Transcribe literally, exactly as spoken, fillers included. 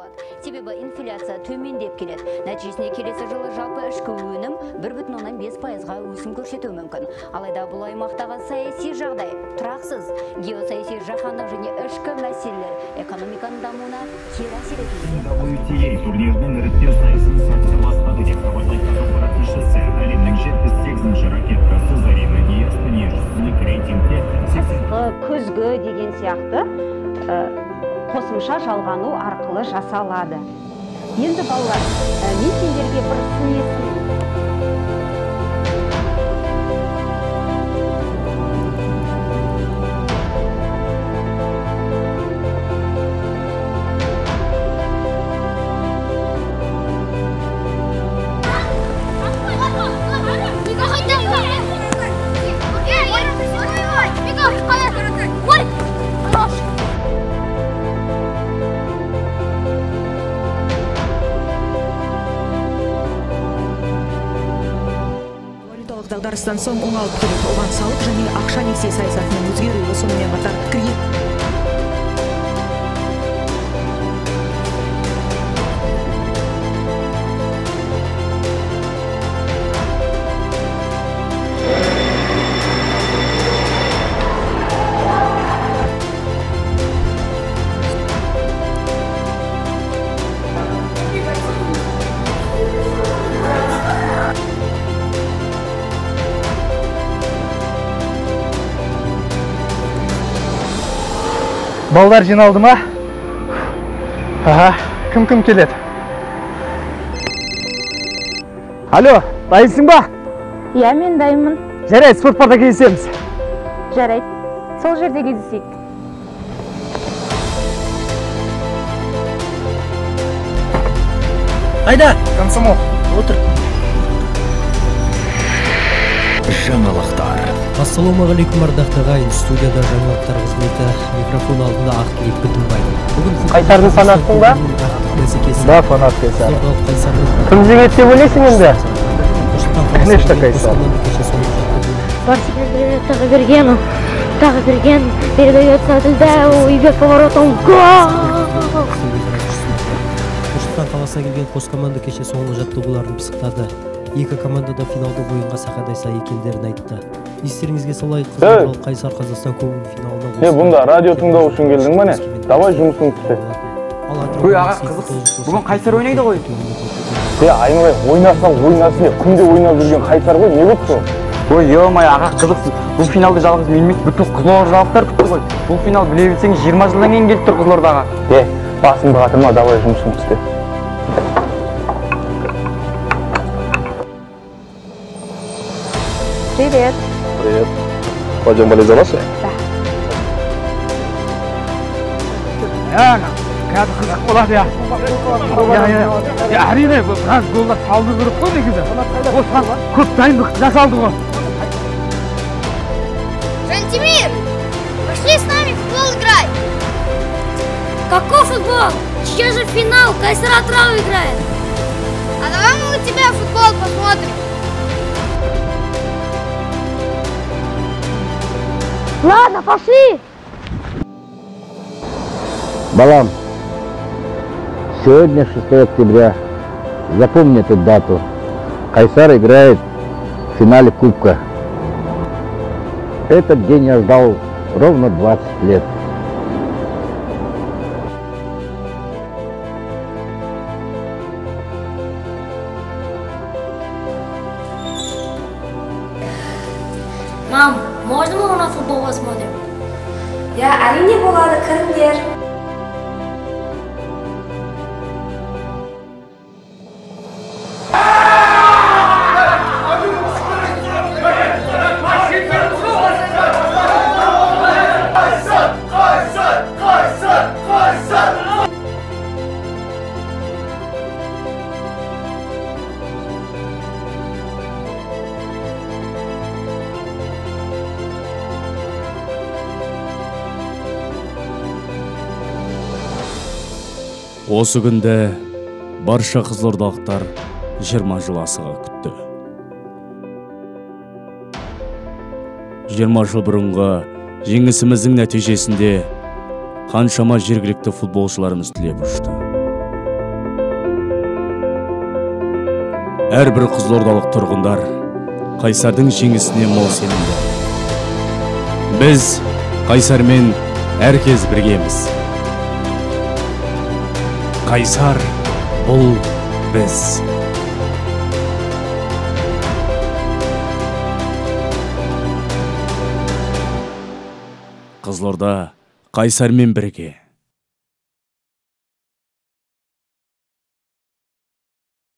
болады. Себебі инфляция төмендеп келеді. Нәтижесінде келесі жылы жалпы ішкі өнім бір бүтін оннан бес пайызға өсім көрсетуі мүмкін. Алайда бұл аймақтағы саяси жағдай тұрақсыз. Геосаяси жаһандық және ішкі мәселелер экономиканың дамуына кері әсер етуде. дабл ю ти эй турнирінің іріктеу сайысын сәтті бастады деп хабарлайды ақпарат тілшісі. Әлемнің жетпіс сегізінші ракеткасы Зарина Дияс дүниежүзілік рейтингте көзгі деген сияқты қосымша жалғану арқылы жасалады. Енді балалар, мен сендерге бір сын естімін. Дағдарыстан соң оңалып келеді. Оған салық және ақша несие саясатының өзгеруі, сонымен қатар кредит Балдар жиналды ма? Аха, кім-кім келеді? Алло, дайынсың ба? Иә, мен дайынмын. Жарайды, спорт паркта кездесеміз. Жарайды, сол жерде кездесейік. Айда, комсомол, отыр. Жаңалықтар. Ассалаумағалейкум ардақты ағайын, студияда жаңалықтар қызметі, микрофон алдында Ақниет Бітімбай. Қайсарды фанаттың ба? Да, фанат Қайсар. Кім жеңеді деп ойлайсың енді? Конечно, Қайсар. Барселона тағы берген, тағы берген, передается Ділдәу, идет поворотом, гол! Нұр-Сұлтан қаласына келген қос команда кеше соңғы жаттығуларын пысықтады. Екі командада финалдық ойынға сақадай сай екендерін айтты. Естеріңізге салайық, Қызылорда Қайсар Қазақстан кубогының финалына. Е, бұнда радио тыңдау үшін келдің бе не? Давай жұмысың түсте. Ой, аға, қызық. Бүгін Қайсар ойнайды ғой. Е, айналай, ойнасаң ойнасын. Күнде ойнап жүрген Қайсар ғой, не бұтты? Ой, ей-ой, аға, қызықсыз. Бұл финалды жалғыз мен емес, бүткіл қызылордалықтар күтті ғой. Бұл финал біле білсең жиырма жылдан кейін келіп тұр Қызылордаға. Е, басымды қатырма, давай жұмысың түсте. Привет. Привет. Пойдем болеть за Ласой? Да. Я, қазір қызық болады я. Я, я, я, әрине, біраз голдар салды көріп қой негізі. Осыған көп дайындық жасалды ғой. Жантимир, пошли с нами в футбол играть. Какой футбол? Сейчас же финал, Кайсар Атрау играет. А давай мы у тебя футбол посмотрим. Ладно, пошли! Балам, сегодня шестое октября. Запомни эту дату. Қайсар играет в финале Кубка. Этот день я ждал ровно двадцать лет. Мам, можно мы на футбол посмотрим? Я әрине болады, кіріңдер. Осы күнді барша қызылордалықтар жиырма жыл асыға күтті. жиырма жыл бұрынғы жеңісіміздің нәтижесінде қаншама жергілікті футболшыларымыз түлеп ұшты. әрбір қызылордалық тұрғындар Қайсардың жеңісіне мол сенімді. Біз Қайсармен әркез біргеміз. Қайсар бұл біз. Қызылорда Қайсармен бірге.